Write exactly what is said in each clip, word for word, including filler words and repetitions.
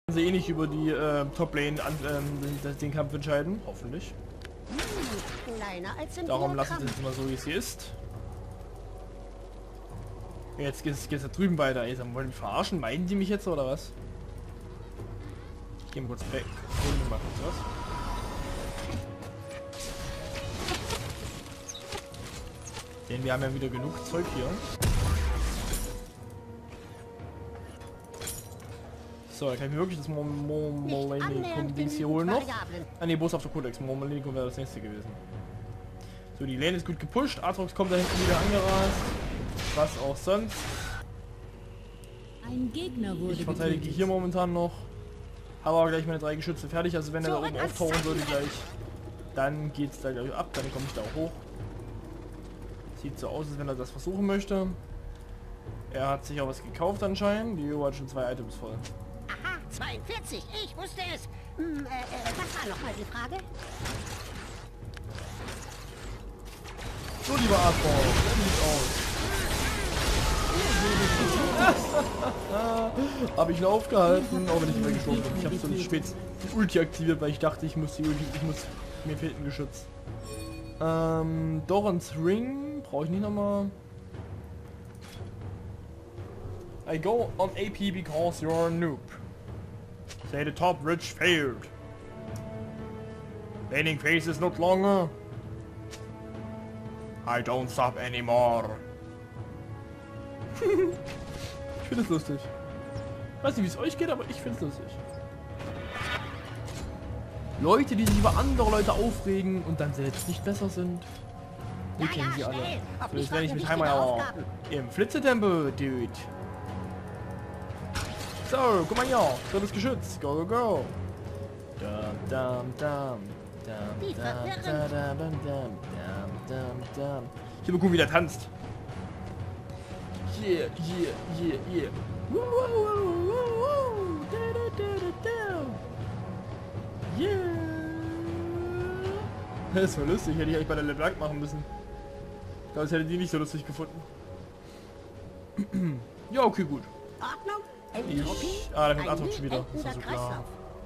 sie eh nicht über die äh, Top-Lane an, ähm, den, den Kampf entscheiden. Hoffentlich. Hm, kleiner als im Darum Diagramm. lassen sie es immer so, wie es hier ist. Jetzt geht es da drüben weiter. Ey, wollen die mich verarschen? Meinen die mich jetzt oder was? Ich geh mal kurz weg. Und mal kurz was. Denn wir haben ja wieder genug Zeug hier. So, dann kann ich mir wirklich das Momolenikum-Dings hier holen noch. Ah ne, Bos auf der Codex. Momolenikum wäre das nächste gewesen. So, die Lane ist gut gepusht. Aatrox kommt da hinten wieder angerast. Was auch sonst. Ein Gegner wurde Ich verteidige getötet. hier momentan noch. Habe aber gleich meine drei Geschütze fertig. Also wenn er da Zurück oben ans auftauchen würde Sattel. gleich, dann geht's da gleich ab. Dann komme ich da auch hoch. Sieht so aus, als wenn er das versuchen möchte. Er hat sich auch was gekauft anscheinend. Die hat schon zwei Items voll. Aha, zweiundvierzig, ich wusste es. Hm, äh, äh, was war nochmal die Frage? So, lieber Artball, so sieht's aus. Habe ich ihn aufgehalten, auch wenn ich ihn weggeschoben bin. Ich habe so nicht spät die Ulti aktiviert, weil ich dachte, ich muss die Ulti, ich muss, mir fehlt ein Geschütz. Ähm, Dorans Ring brauche ich nicht nochmal. I go on A P because you're a noob. Say the top rich failed. Laning phase is not longer. I don't stop anymore. Ich finde es lustig. Weiß nicht, wie es euch geht, aber ich finde es lustig. Leute, die sich über andere Leute aufregen und dann selbst nicht besser sind. Wir Ja, kennen ja, sie alle. schnell. Auf So, mich jetzt werde ich warten mit wichtige Heimer Aufgaben. im Flitzetempo, dude. So, guck mal hier. Drittes Geschütz. Go, go, go. Dum, dum, dum. Dum, Wie dum, verwirrend. dum, dum, dum, dum, dum, dum. Ich will gucken, wie der tanzt. Yeah, yeah, yeah, yeah. Woo, woo, woo, woo, woo. Da, da, da, da, da. Yeah. Das war lustig. Hätte ich eigentlich bei der LeBlanc machen müssen. Ich glaube, das hätte die nicht so lustig gefunden. Ja, okay, gut. Ordnung, Ich, Entropie, ah, da kommt ein Aatrox schon wieder. nie Das war so endender klar. Kreislauf.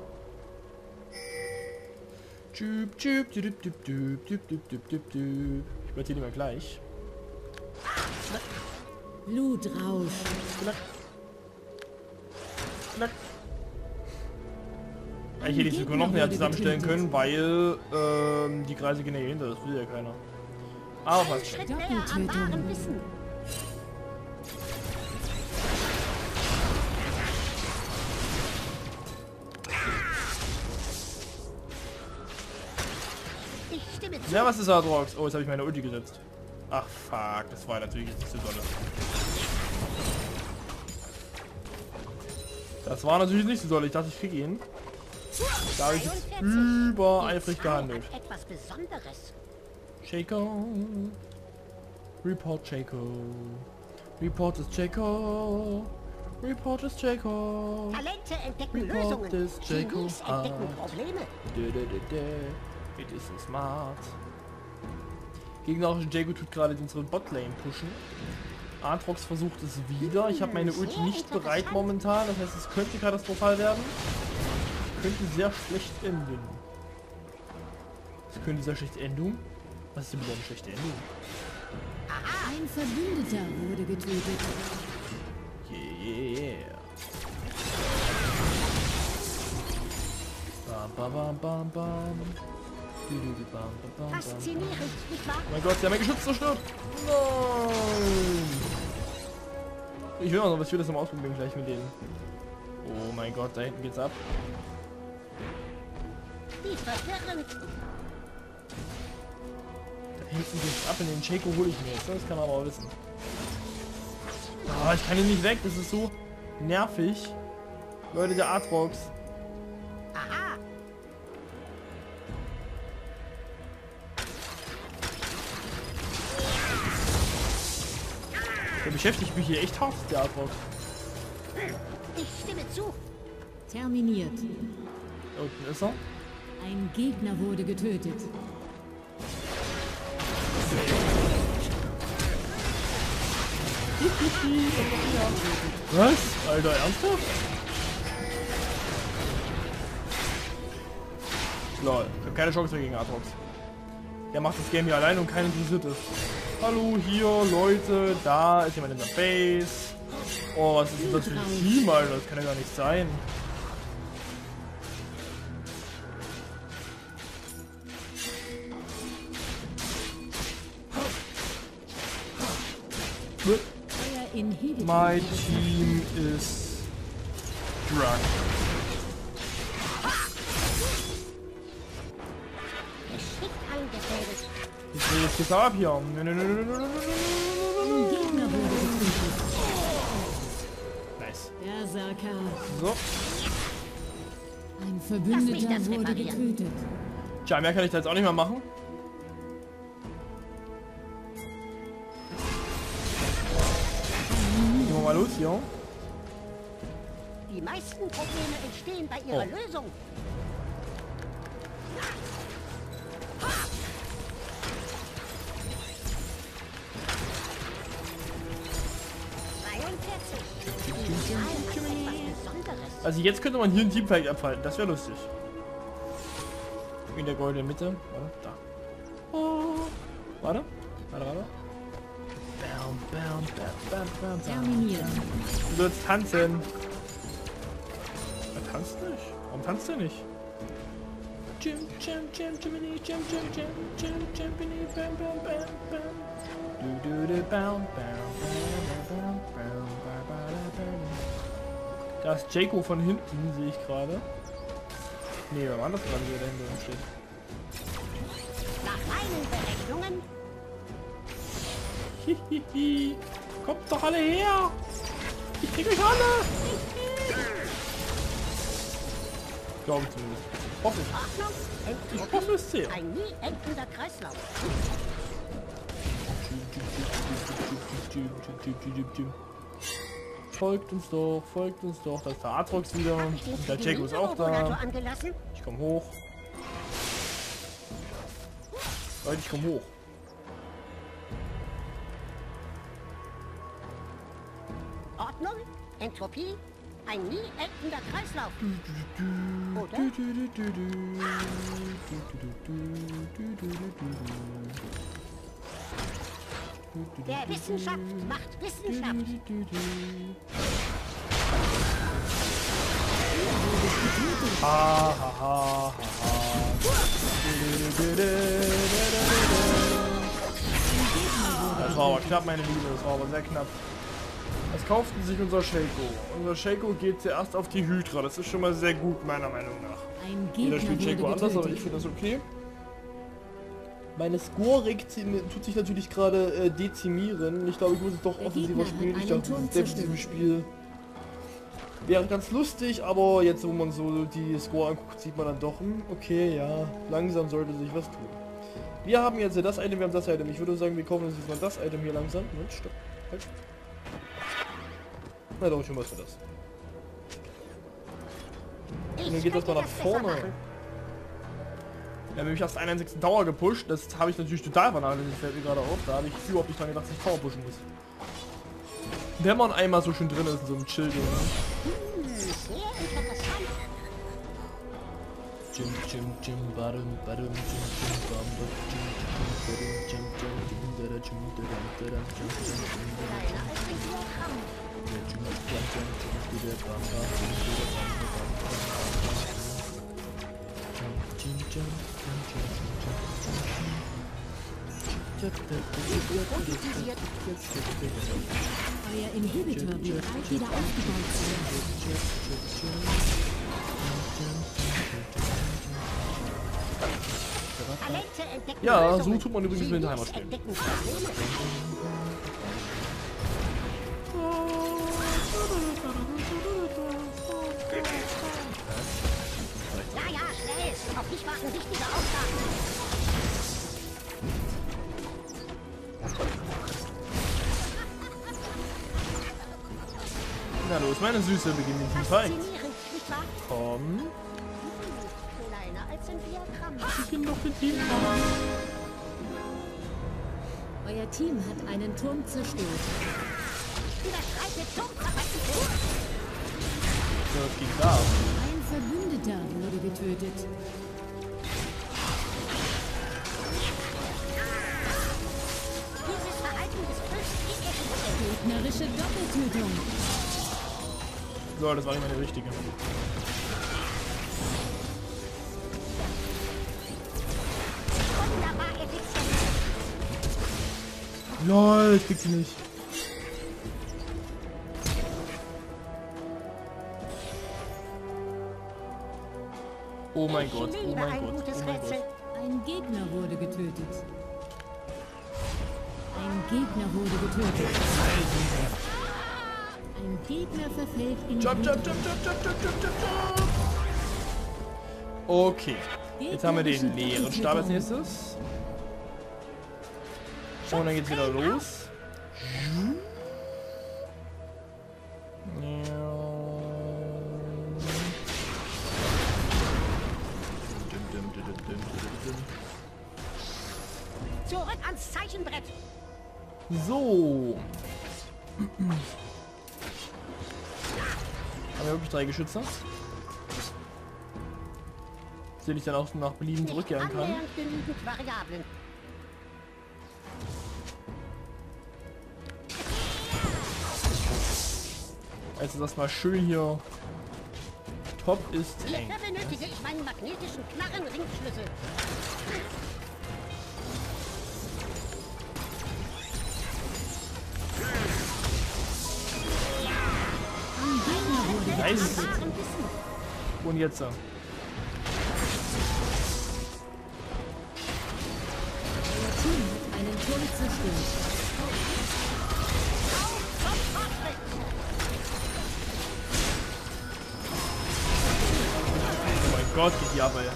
Tschüp, tschüp, tschüp, tschüp, tschüp, tschüp, tschüp, tschüp, tschüp, tschüp. Ich platziere die mal gleich. Blutrausch. Knack. Knack. Ich hätte die sogar noch näher zusammenstellen können, weil ähm, die Kreise gehen ja hinter, das will ja keiner. Aber Ein passt. Schritt näher am wahren Wissen. zu. Ich stimme zu. Ja, was ist Aatrox? Oh, jetzt habe ich meine Ulti gesetzt. Ach, fuck, das war natürlich jetzt nicht so dolle. Das war natürlich nicht so doll. Ich dachte, ich kriege ihn. Da habe ich jetzt zweiundvierzig. übereifrig Die Zahl gehandelt. hat etwas Besonderes. Shaco. Report Shaco. Report is Shaco. Report is Shaco. Talente entdecken Report Lösungen. is Jacob Genies entdecken Hart. Probleme. Dö, dö, dö, dö. It is so smart. Gegnerische Jago tut gerade unsere Botlane pushen. Aatrox versucht es wieder. Ich habe meine Ulti nicht bereit momentan. Das heißt, es könnte katastrophal werden. Könnte sehr schlecht enden. Es könnte sehr schlecht enden. Was ist denn wieder eine schlechte Endung? Ein Verbündeter wurde getötet. Yeah. Bam, bam, bam, bam, bam. Du, du, du, bam, bam, bam, bam. Faszinierend, nicht wahr? Oh mein Gott, sie haben mein Geschütz zerstört. Nein. Ich will auch noch was, ich will das nochmal ausprobieren gleich mit denen. Oh mein Gott, da hinten geht's ab. Wie verwirrend. Da hinten geht's ab, in den Shaco hole ich mir jetzt. Das kann man aber auch wissen. Ah, ich kann ihn nicht weg, das ist so nervig. Leute, der Aatrox. Aha. Der beschäftigt mich hier echt hart, der Aatrox. Ich stimme zu. Terminiert. Da unten ist er. Ein Gegner wurde getötet. Was? Alter, ernsthaft? Lol, ich habe keine Chance mehr gegen Aatrox. Der macht das Game hier allein und keiner interessiert es. Hallo, hier, Leute, da ist jemand in der Base. Oh, was ist denn das für ein Team, Alter? Das kann ja gar nicht sein. My team is drunk. Ich will jetzt das ab hier. Nice. So. Ein Verbündeter wurde getötet. Tja, mehr kann ich da jetzt auch nicht mehr machen. Gehen wir mal los hier. Die meisten Probleme entstehen bei ihrer Oh. Lösung. Also jetzt könnte man hier ein Teamfight abhalten. Das wäre lustig. In der goldenen Mitte. Warte, da. Oh. Warte. Warte, warte. Bam, bam, bam, bam, bam, Terminiert. Du sollst tanzen. Er tanzt nicht. Warum tanzt er nicht? Jim, Jim, Jim, Jiminy, Jim, Jim, Jim, Jim, Jiminy, bam, bam, bam, bam. Du, du, du, bam, bam, bam, bam, bam, bam, bam. Da ist Jaco von hinten, sehe ich gerade. Nee, wer war das gerade, der da hinten steht? Nach meinen Berechnungen. Hihihi. Kommt doch alle her! Ich krieg euch alle! Glaube ich zumindest. Hoffe ich. Ordnung. Ich hoffe es sehr. Ein nie endender Kreislauf. Folgt uns doch, folgt uns doch. Da ist der Aatrox wieder. Und der Jaco ist auch da. Angelassen? Ich komm hoch. Leute, ich komm hoch. Ordnung, Entropie, ein nie endender Kreislauf. Oder? Der Wissenschaft macht Wissenschaft. Ha, ha, ha, ha, Das war aber knapp, meine Liebe. Das war aber sehr knapp. Was kauften sich unser Shaco? Unser Shaco geht zuerst auf die Hydra. Das ist schon mal sehr gut, meiner Meinung nach. Ein Jeder Gegner spielt Shaco wurde anders, aber ich getötet. finde das okay. Meine Scorik tut sich natürlich gerade äh, dezimieren. Ich glaube, ich muss es doch Der offensiver Gegner hat spielen. Ich einen dachte, Turm das selbst in diesem Spiel wäre ganz lustig, aber jetzt, wo man so die Score anguckt, sieht man dann doch, hm, okay, ja, langsam sollte sich was tun. Wir haben jetzt das Item, wir haben das Item. Ich würde sagen, wir kaufen uns jetzt mal das Item hier langsam. Moment, stopp. Halt. Na doch, schon was für das. Und dann geht das mal nach vorne. Wir haben nämlich erst einundsechzig Tower gepusht. Das habe ich natürlich total vernachlässigt, fällt mir gerade auf. Da habe ich überhaupt nicht dran gedacht, dass ich Tower pushen muss. Wenn man einmal so schön drin ist in so einem Chill-Ding. Hm, sehr interessant. Jim, Jim, Jim, Badum, Badum, Jim, Jim, Bam, Jim, Jim, Jim, Jim, Jim, Jim, Jim, Jim, Euer Inhibitor wird bald wieder aufgebaut Talente entdecken Ja, so Lösungen. tut man übrigens Sie mit nicht Heimatspielen. entdecken Probleme. Ja, ja, schnell. Auf dich warten wichtige Aufgaben. Na los, meine Süße, beginnen den Fight. Faszinierend, nicht wahr? Komm, Kleiner als ein Diagramm. beginn doch den Team. Euer Team hat einen Turm zerstört. Überschreitet Turmkapazität. So, was ging da? Ein Verbündeter wurde getötet. Gegnerische Doppeltötung. So, das war nicht meine richtige. Wunderbar effizient. Lol, ich krieg sie nicht. Oh mein Ich Gott, oh liebe mein ein Gott, gutes oh mein Rätsel. Gott. Ein Gegner wurde getötet. Ein Gegner wurde getötet. Ein Gegner verfällt in Jump, jump, jump, jump, jump, jump, jump, jump, jump. Okay, jetzt haben wir den leeren Stab als nächstes. Und dann geht's wieder los. Zurück ans Zeichenbrett. So. Haben wir wirklich drei Geschütze? Dass ich dann auch nach Belieben zurückkehren kann. Annähernd genügend Variablen. Also das mal schön hier. Top ist eng. Hierfür benötige ich meinen magnetischen Knarrenringschlüssel. Ein Gegner wurde Nice. Wahren Wissen. Und jetzt. Euer Team hat einen Turm zerstört. Zum Fortschritt. Oh mein Gott, geht die ab, ey.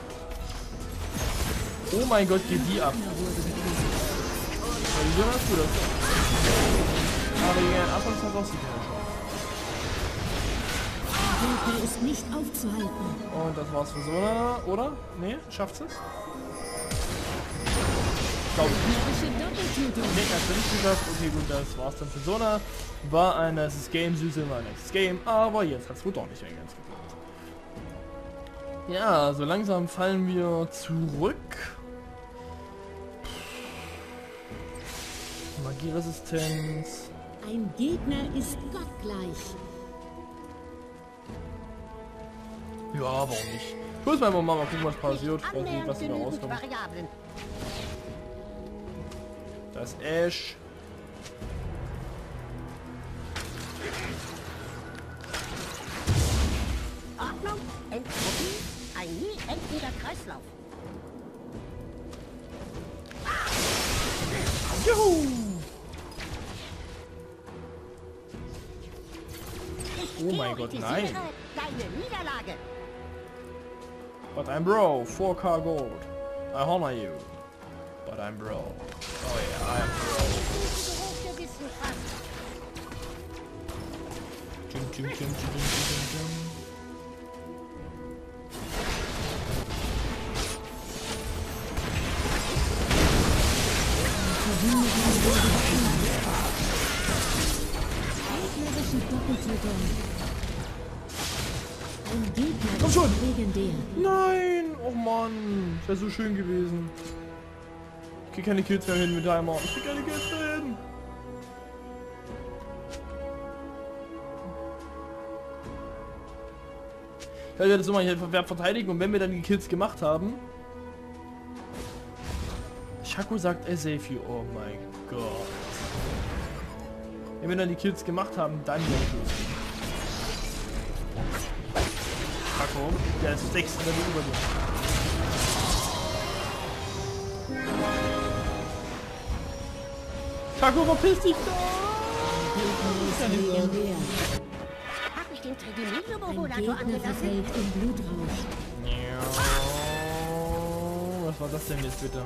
Oh mein Gott, geht die ab. Gegner wurde getötet. Ja, wie soll das gut aus? Aber gegen einen Anfang hat auch sie keine Chance. Der Gegner ist nicht aufzuhalten. Und das war's für Sona, oder? Nee, schafft es? Glaube ich nicht. Gegnerische Doppeltötung. Nee, hat's nicht geschafft. Okay, gut, das war's dann für Sona. War ein nices Game, süße, war ein nices Game, aber jetzt hat's wohl doch nicht mehr ganz geklappt. Ja, so langsam fallen wir zurück. Magieresistenz. Ein Gegner ist gottgleich. Ja, warum nicht? Ich muss mal mal mal gucken, was passiert. Was, Annähernd was da genügend rauskommt. Variablen. Da ist Ash. Ordnung, Entropie, ein nie endender Kreislauf. Juhu! Ich Oh mein Gott, theoretisiere nein. Deine Niederlage. But I'm bro, four K gold. I honor you. But I'm bro. Oh yeah, I am bro. Geruch der Wissenschaft. Jum, jum, jum, jum, jum, jum, jum. Gegnerische Doppeltötung. Ein Gegner Komm ist schon. legendär. Nein! Oh Mann! Das wäre so schön gewesen. Ich krieg keine Kills mehr hin mit Timer. Ich krieg keine Kills mehr hin. Ich werde das immer hier verteidigen und wenn wir dann die Kills gemacht haben. Shaco sagt, I save you. Oh mein Gott. Wenn wir dann die Kills gemacht haben, dann werde ich losgehen. Shaco, der ist sechs Level über dir. Shaco, verpiss dich da! Legendär. Hab ich den Ein Trigemilio-Modulator Gegner angelassen? verfällt in Blutrausch. Was war das denn jetzt bitte?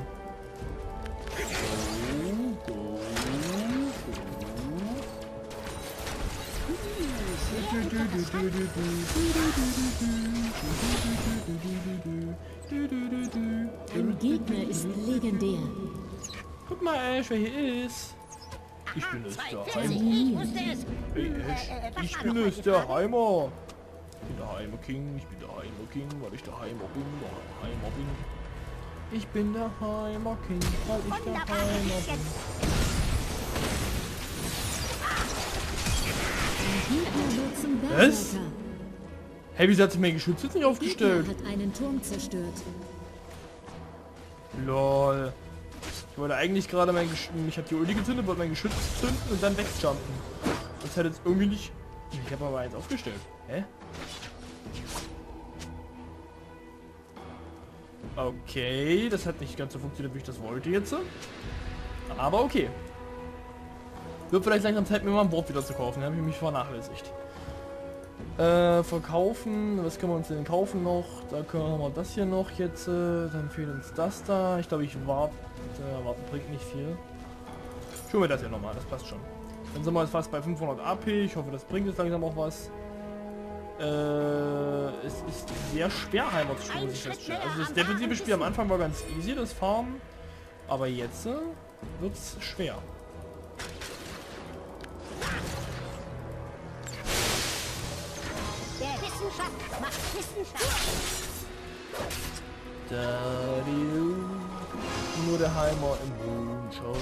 Ein Gegner ist legendär. Guck mal, Ash, wer hier ist. Ich bin es, der zweihundertvierzig, Heimer. ich wusste es. Hey, Hm, Ash, äh, äh, was ich war bin noch es, meine der Frage? Heimer. Ich bin der Heimer King, ich bin der Heimer King, weil ich der Heimer bin, der Heimer bin. Ich bin der Heimer King, weil ich der Wunderbar Heimer effizient. bin. Gegner wird zum Was? Berserker. Hey, wieso hat sich mein Geschütz jetzt nicht aufgestellt? Gegner hat einen Turm zerstört. Lol. Ich wollte eigentlich gerade mein Geschütz... Ich habe die Ulti gezündet, wollte mein Geschütz zünden und dann wegjumpen. Das hat jetzt irgendwie nicht... Ich habe aber eins aufgestellt. Hä? Okay, das hat nicht ganz so funktioniert, wie ich das wollte jetzt. Aber okay. Wird vielleicht langsam Zeit, mir mal ein Board wieder zu kaufen. Da habe ich mich vernachlässigt. Äh, verkaufen. Was können wir uns denn kaufen noch? Da können wir das hier noch jetzt. Äh, dann fehlt uns das da. Ich glaube, ich warte. Äh, warten bringt nicht viel. Schauen wir das hier nochmal. Das passt schon. Dann sind wir jetzt fast bei fünfhundert A P. Ich hoffe, das bringt jetzt langsam auch was. Äh, es ist sehr schwer, Heimat zu spielen, muss ich feststellen. Also das defensive Spiel am Anfang war ganz easy, das Farmen. Aber jetzt äh, wird es schwer. Der Wissenschaft macht Wissenschaft. Da, die, nur der Heimer im Moonshot.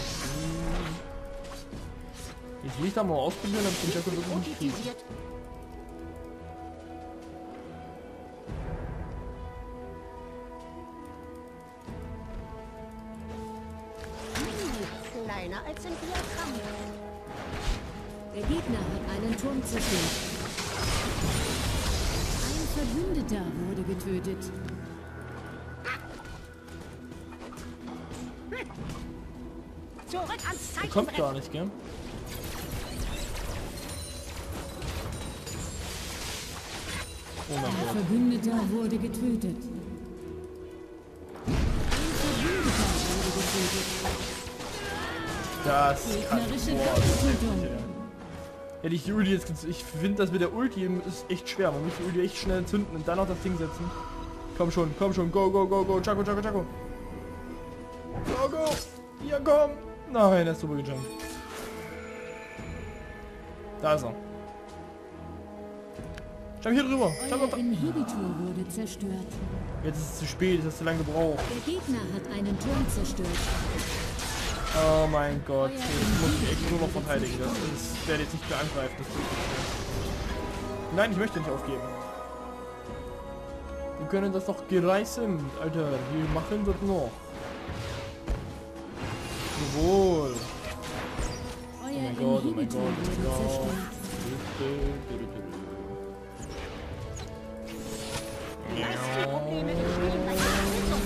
Jetzt will ich da mal ausprobieren, ob ich den Jacko wirklich nicht kriege. Kleiner als ein Diagramm. Der Gegner hat einen Turm zerstört. Ein Verbündeter wurde getötet. Zurück ans Der kommt Zeichenbrett. gar nicht, gell? Oh mein Ein Gott. Verbündeter wurde getötet. Ein Verbündeter wurde getötet. Das kann Gegnerische boah, Doppeltötung. Hätte ich die Ulti jetzt gez- Ich finde das mit der Ulti ist echt schwer. Man muss die Ulti echt schnell zünden und dann noch das Ding setzen. Komm schon, komm schon, go, go, go, go, Chaco, Chaco, Chaco. Go, go. Hier, komm. Nein, er ist drüber gejumpt. Da ist er. Jump hier drüber. Jump, Euer jump. Inhibitor wurde zerstört. Jetzt ist es zu spät, es hat zu lange gebraucht. Der Gegner hat einen Turm zerstört. Oh mein Gott, jetzt muss ich echt nur noch verteidigen. Das ist, werde jetzt nicht mehr angreifen. Das tut nicht mehr. Nein, ich möchte nicht aufgeben. Wir können das doch gereißen, Alter. Wir machen das noch. Jawohl. Euer Oh mein Gott, oh mein Inhibitor Gott, oh mein wurde Gott. zerstört. Die meisten Probleme entstehen bei der Lösung.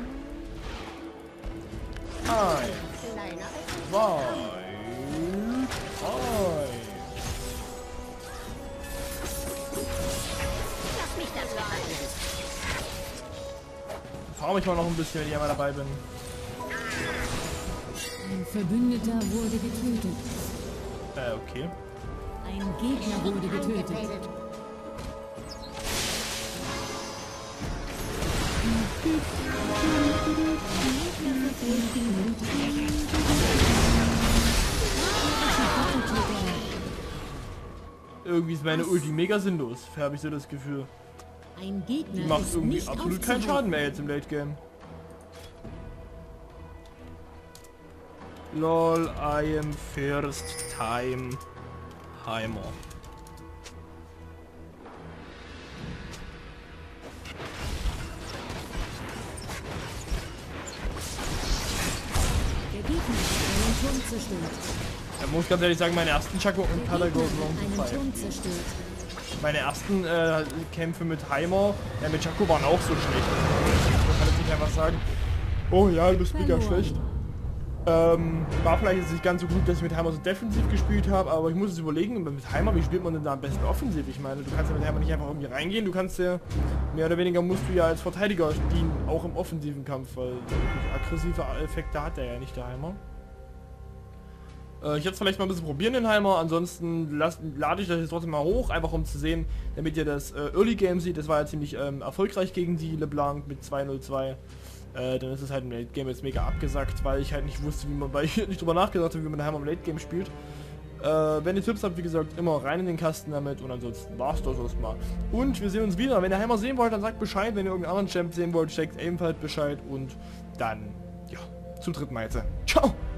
Eins, Kleiner als ein zwei, drei. Lass mich das behalten. Fahr mich mal noch ein bisschen, wenn ich einmal dabei bin. Ein Verbündeter wurde getötet. Äh, okay. Ein Gegner wurde getötet. Angemeldet. Irgendwie ist meine Ulti mega sinnlos, habe ich so das Gefühl. Ein Gegner Die macht ist irgendwie nicht absolut keinen aufzuhalten. Schaden mehr jetzt im Late Game. Lol, I am first time Heimer. Der Gegner hat einen Turm zerstört. Ich muss ganz ehrlich sagen, meine ersten Chaco und Der Patagon Gegner hat einen Long Turm zerstört. Meine ersten äh, Kämpfe mit Heimer, ja, mit Chaco waren auch so schlecht. Man kann jetzt nicht einfach sagen, oh ja, du bist mega Verloren. schlecht. Ähm, war vielleicht jetzt nicht ganz so gut, dass ich mit Heimer so defensiv gespielt habe, aber ich muss es überlegen, mit Heimer, wie spielt man denn da am besten offensiv? Ich meine, du kannst ja mit Heimer nicht einfach irgendwie reingehen, du kannst ja, mehr oder weniger musst du ja als Verteidiger dienen, auch im offensiven Kampf, weil wirklich aggressive Effekte hat der ja nicht, der Heimer. Äh, ich werde es vielleicht mal ein bisschen probieren, den Heimer, ansonsten las- lade ich das jetzt trotzdem mal hoch, einfach um zu sehen, damit ihr das äh, Early Game seht, das war ja ziemlich ähm, erfolgreich gegen die LeBlanc mit zwei null zwei. Äh, dann ist es halt im Late Game jetzt mega abgesackt, weil ich halt nicht wusste, wie man, weil ich nicht drüber nachgedacht habe, wie man Heimer im Late Game spielt. Äh, wenn ihr Tipps habt, wie gesagt, immer rein in den Kasten damit und ansonsten war's das erstmal. Und wir sehen uns wieder. Wenn ihr Heimer sehen wollt, dann sagt Bescheid. Wenn ihr irgendeinen anderen Champ sehen wollt, checkt ebenfalls Bescheid und dann, ja, zum dritten Mal jetzt. Ciao!